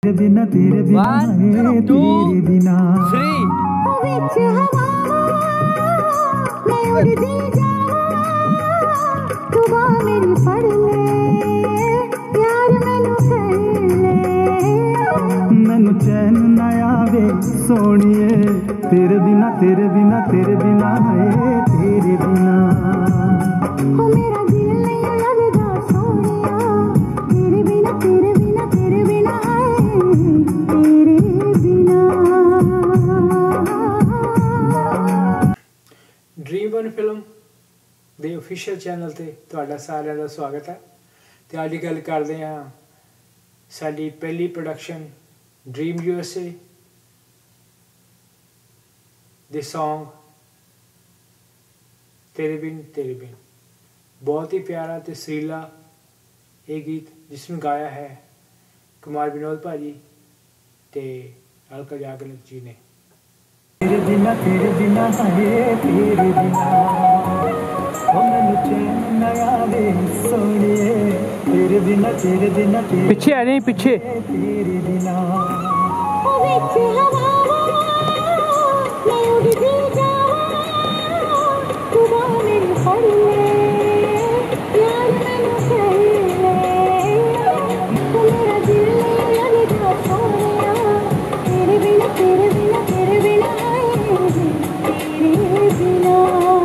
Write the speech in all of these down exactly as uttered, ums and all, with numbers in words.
बिना तेरे बिना है तेरे बिना थ्री विच हवा मैं उड़दी जावां तू बाह मेरी फड़ ले प्यार मैनू कर ले मैनू चैन ना आवे सोनिए तेरे बिना तेरे बिना तेरे बिना है तेरे बिना ओ मेरा दिल नहीं लगदा सोनिया तेरे बिना तेरे बिना तेरे बिना तेरे बिना। ड्रीम वन फिल्म ਦੇ ऑफिशियल ਚੈਨਲ ਤੇ ਤੁਹਾਡਾ ਸਾਰਿਆਂ ਦਾ ਸਵਾਗਤ ਹੈ ਤੇ ਅੱਜ ਗੱਲ ਕਰਦੇ ਹਾਂ ਸਾਡੀ ਪਹਿਲੀ ਪ੍ਰੋਡਕਸ਼ਨ ਡ੍ਰੀਮ ਯੂਐਸਏ ਦੇ Song तेरे बिन तेरे बिन बहुत ही प्यारा ते सुरीला ये गीत जिसमें गाया है कुमार विनोद भाजी ते अलका याग्निक जी ने। तेरे बिना तेरे बिना है तेरे बिना ओ मैनू चैन ना आवे सोनिए तेरे बिना तेरे बिना तेरे पीछे आ नहीं पीछे तेरे बिना ओ विच हवा मैं उड़दी जावां तू बाह मेरी फड़ ले प्यार मैनू कर ले तू मेरा दिल नहीं लगदा सोनिया तेरे बिना तेरे बिना तेरे बिना तेरे बिना।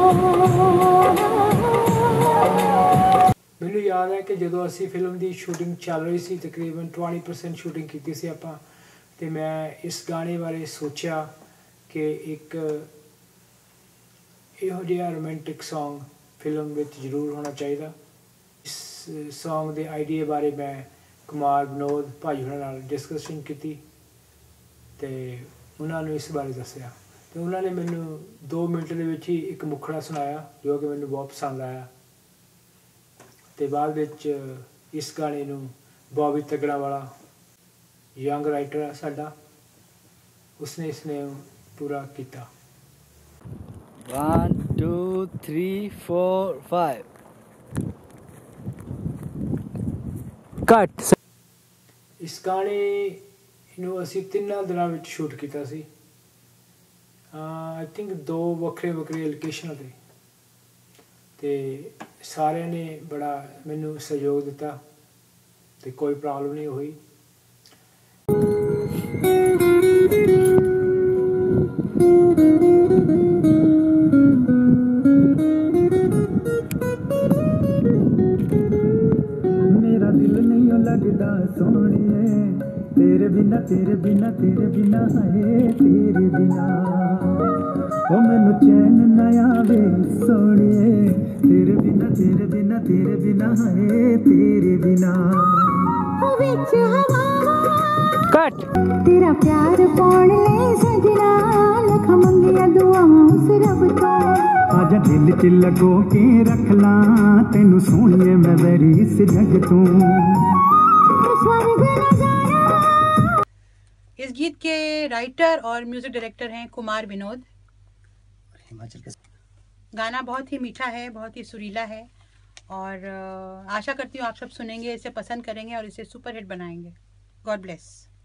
ਮੈਨੂੰ याद है कि ਜਦੋਂ ਅਸੀਂ ਫਿਲਮ ਦੀ ਸ਼ੂਟਿੰਗ ਚੱਲ ਰਹੀ ਸੀ ਤਕਰੀਬਨ ਵੀਹ ਪਰਸੈਂਟ ਸ਼ੂਟਿੰਗ ਕੀਤੀ ਸੀ ਆਪਾਂ ਤੇ ਮੈਂ ਇਸ ਗਾਣੇ ਬਾਰੇ ਸੋਚਿਆ ਕਿ ਇੱਕ ਇਹੋ ਜਿਹਾ ਰੋਮਾਂਟਿਕ Song ਫਿਲਮ ਵਿੱਚ ਜ਼ਰੂਰ ਹੋਣਾ ਚਾਹੀਦਾ। ਇਸ Song ਦੇ ਆਈਡੀਆ ਬਾਰੇ ਮੈਂ ਕੁਮਾਰ ਵਿਨੋਦ ਭਾਈ ਹੋਣਾ ਨਾਲ ਡਿਸਕਸ਼ਨ ਕੀਤੀ ਤੇ ਉਹਨਾਂ ਨੂੰ ਇਸ ਬਾਰੇ ਦੱਸਿਆ ਤੇ ਉਹਨਾਂ ਨੇ ਮੈਨੂੰ ਦੋ ਮਿੰਟ ਦੇ ਵਿੱਚ ਹੀ ਇੱਕ ਮੁਖੜਾ ਸੁਣਾਇਆ ਜੋ ਕਿ ਮੈਨੂੰ ਬਹੁਤ ਪਸੰਦ ਆਇਆ ਤੇ ਬਾਅਦ ਵਿੱਚ ਇਸ ਗਾਣੇ ਨੂੰ ਬੌਬੀ ਤਗੜਾ ਵਾਲਾ ਯੰਗ ਰਾਈਟਰ ਹੈ ਸਾਡਾ ਉਸਨੇ ਇਸਨੇ ਪੂਰਾ ਕੀਤਾ। One, two, three, four, five. ਕੱਟ। ਇਸ ਗਾਣੇ ਨੂੰ ਅਸੀਂ ਤਿੰਨਾਂ ਦਿਨਾਂ ਵਿੱਚ ਸ਼ੂਟ ਕੀਤਾ ਸੀ ਆਈ ਥਿੰਕ ਦੋ ਵੱਖਰੇ ਵੱਖਰੇ ਲੋਕੇਸ਼ਨਾਂ 'ਤੇ ਤੇ ਸਾਰਿਆਂ ਨੇ ਬੜਾ ਮੈਨੂੰ ਸਹਿਯੋਗ ਦਿੱਤਾ ਤੇ ਕੋਈ ਪ੍ਰੋਬਲਮ ਨਹੀਂ ਹੋਈ। मेरा दिल नहीं लगदा सोनिए तेरे बिना तेरे बिना तेरे बिना है तेरे बिना ओ मैनू चैन ना आवे सोनिए तेरे बिना तेरे बिना तेरे बिना है तेरे बिना ओ विच हवा ਕੱਟ। तेरा प्यार पाउण ले सजना लख मंगिया दुआवां उस रब तो आजा दिल च लगो के रख ला तेनू सोनिए मैं वेरी इस जग तू स्वर्ग नजारा। इस गीत के राइटर और म्यूजिक डायरेक्टर हैं कुमार विनोद। हिमाचल के गाना बहुत ही मीठा है, बहुत ही सुरीला है और आशा करती हूँ आप सब सुनेंगे, इसे पसंद करेंगे और इसे सुपर हिट बनाएंगे। God bless.